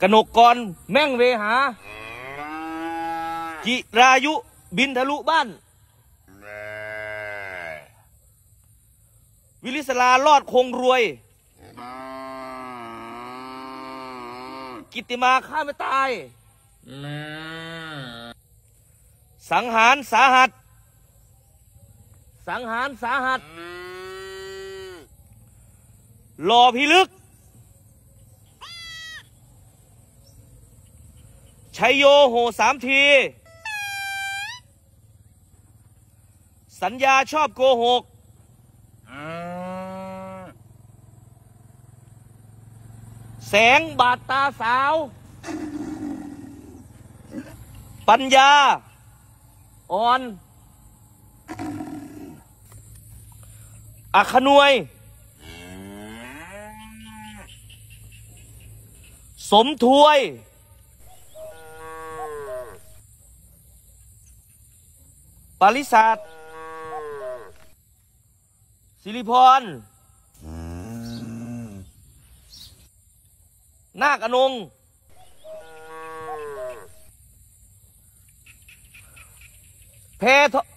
กนกกรแม่งเวหาจิรายุบินทะลุบ้านวิลิศลาลอดคงรวยกิตติมาฆ่าไม่ตายสังหารสาหัสสังหารสาหัสหล่อพิลึกชัยโยโห3 ทีสัญญาชอบโกหกแสงบาดตาสาวปัญญาอ่อนอัคหนวยสมถวยปริศาสสิริพรนาคอนงแพ